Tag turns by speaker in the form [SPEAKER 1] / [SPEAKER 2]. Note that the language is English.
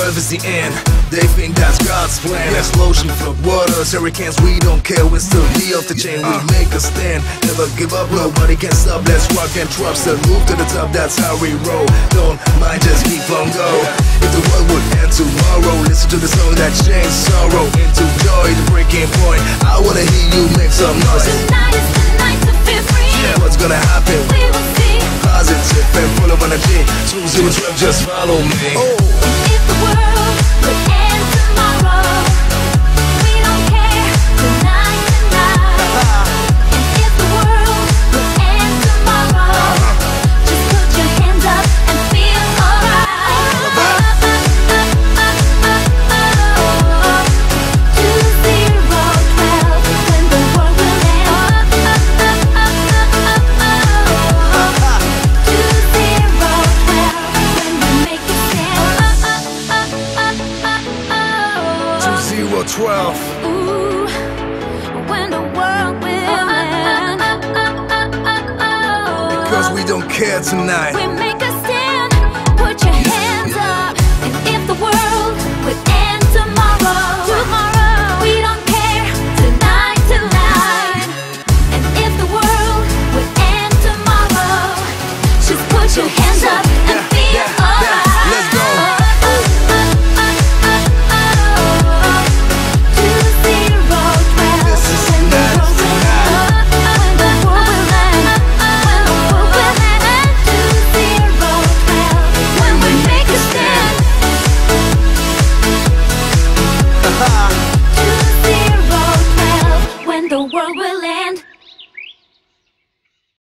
[SPEAKER 1] 12 is the end. They think that's God's plan. Explosion, flood waters, hurricanes, we don't care. We're still the off the chain, we make a stand. Never give up, nobody can stop. Let's rock and drop, still move to the top, that's how we roll. Don't mind, just keep on go. If the world would end tomorrow, listen to the song that changed sorrow into joy, the breaking point. I wanna hear you make some noise.
[SPEAKER 2] Tonight is the night to feel free.
[SPEAKER 1] Yeah, what's gonna happen?
[SPEAKER 2] We will see.
[SPEAKER 1] Positive and full of energy. 202, just follow me. Oh.
[SPEAKER 2] If the world would end tomorrow, we don't care. Tonight. And if the world would end tomorrow, just put your hands up and feel alright. 2012, when the world will end. 2012, when we make a stand.
[SPEAKER 1] 2012.
[SPEAKER 2] Ooh, when the world will end.
[SPEAKER 1] Because we don't care tonight.
[SPEAKER 2] We make a stand, put your hands up. And if the world would end tomorrow, we don't care. Tonight. And if the world would end tomorrow, just put your hands up and